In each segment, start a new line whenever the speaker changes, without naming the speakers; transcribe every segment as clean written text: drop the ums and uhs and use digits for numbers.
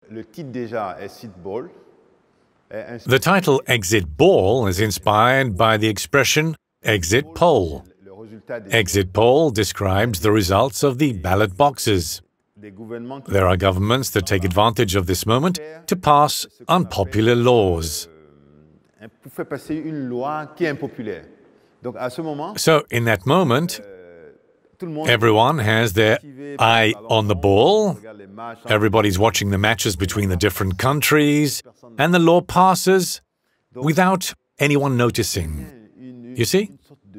The title Exit Ball is inspired by the expression exit poll. Exit poll describes the results of the ballot boxes. There are governments that take advantage of this moment to pass unpopular laws. So, in that moment, everyone has their eye on the ball, everybody's watching the matches between the different countries, and the law passes without anyone noticing. You see?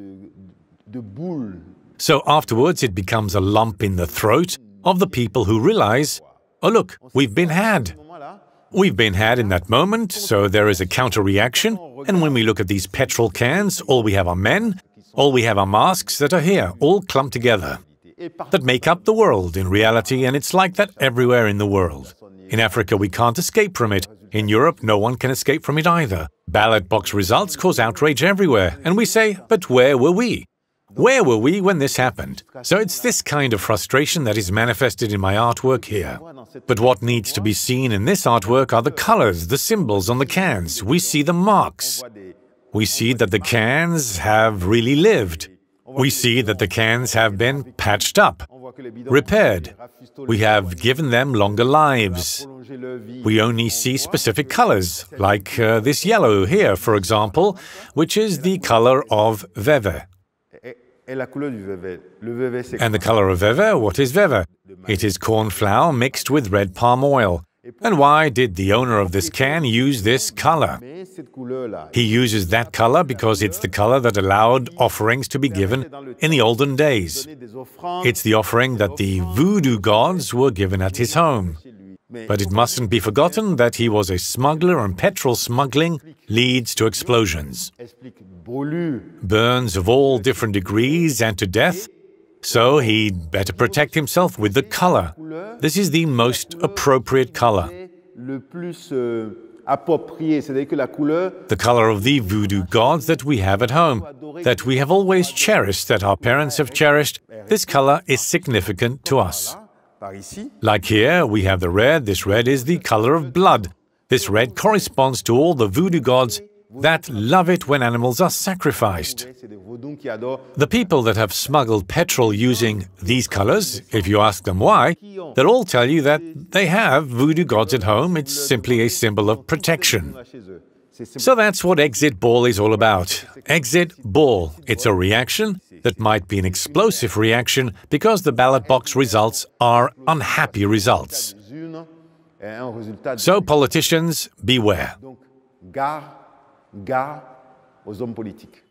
So afterwards it becomes a lump in the throat of the people who realize, oh look, we've been had. We've been had in that moment, so there is a counter-reaction, and when we look at these petrol cans, all we have are men, all we have are masks that are here, all clumped together, that make up the world in reality, and it's like that everywhere in the world. In Africa, we can't escape from it. In Europe, no one can escape from it either. Ballot box results cause outrage everywhere, and we say, but where were we? Where were we when this happened? So it's this kind of frustration that is manifested in my artwork here. But what needs to be seen in this artwork are the colors, the symbols on the cans. We see the marks. We see that the cans have really lived. We see that the cans have been patched up, repaired. We have given them longer lives. We only see specific colors, like this yellow here, for example, which is the color of veve. And the color of veve, what is veve? It is corn flour mixed with red palm oil. And why did the owner of this can use this color? He uses that color because it's the color that allowed offerings to be given in the olden days. It's the offering that the voodoo gods were given at his home. But it mustn't be forgotten that he was a smuggler, and petrol smuggling leads to explosions, burns of all different degrees and to death, so he'd better protect himself with the color. This is the most appropriate color. The color of the voodoo gods that we have at home, that we have always cherished, that our parents have cherished. This color is significant to us. Like here, we have the red. This red is the color of blood. This red corresponds to all the voodoo gods that love it when animals are sacrificed. The people that have smuggled petrol using these colors, if you ask them why, they'll all tell you that they have voodoo gods at home. It's simply a symbol of protection. So that's what Exit Ball is all about. Exit Ball. It's a reaction that might be an explosive reaction because the ballot box results are unhappy results. So politicians, beware.
Gare aux hommes politiques.